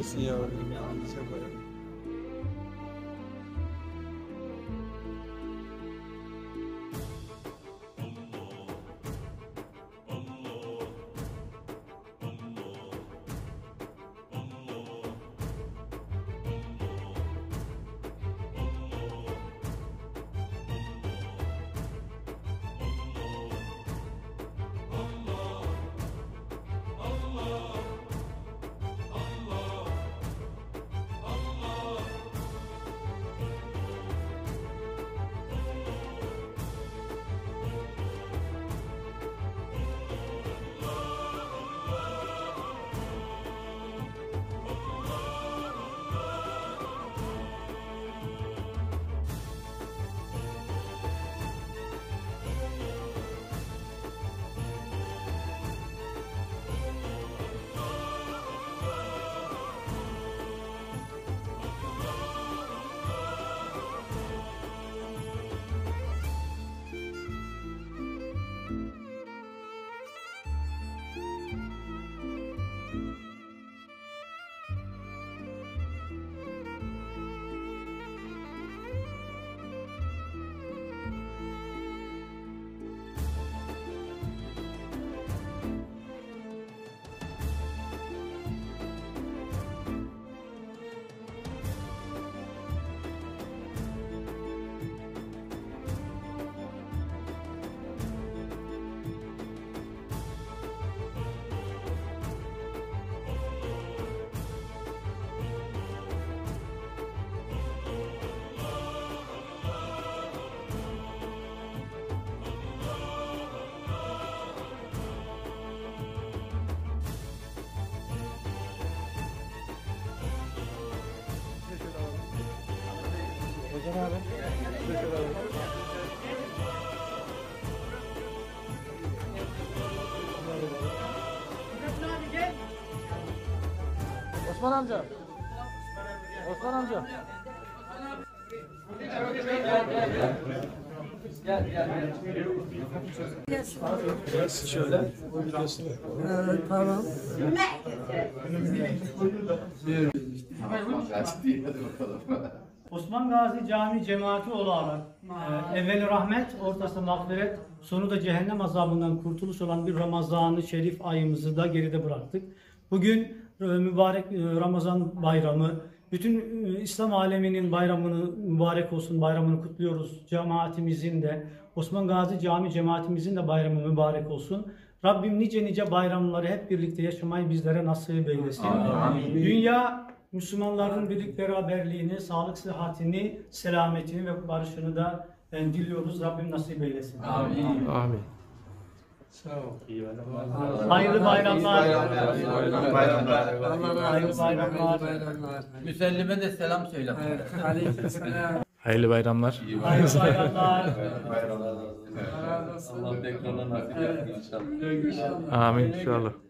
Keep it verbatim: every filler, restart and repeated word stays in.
olsun ya. Şaka ya. Hocam abi. Osman amca. Osman amca. Gel gel gel. Biraz şöyle. Biliyorsun. Evet, tamam. Osman Gazi Cami cemaati olarak e, evveli rahmet, ortası mağfiret, sonu da cehennem azabından kurtuluş olan bir Ramazan-ı Şerif ayımızı da geride bıraktık. Bugün e, mübarek e, Ramazan bayramı, bütün e, İslam aleminin bayramını mübarek olsun, bayramını kutluyoruz. Cemaatimizin de, Osman Gazi Cami cemaatimizin de bayramı mübarek olsun. Rabbim nice nice bayramları hep birlikte yaşamayı bizlere nasip eylesin. Amin. Dünya Müslümanların birlik beraberliğini, sağlık, sıhhatini, selametini ve barışını da e, diliyoruz. Rabbim nasip eylesin. Amin. Amin. Sağ ol. İyi bayramlar. Hayırlı bayramlar. Hayırlı bayramlar. Hayırlı bayramlar. Müsellime de selam söyle. Aleykümselam. Hayırlı bayramlar. Hayırlı bayramlar. Allah tekrardan nasip etsin inşallah. Amin inşallah.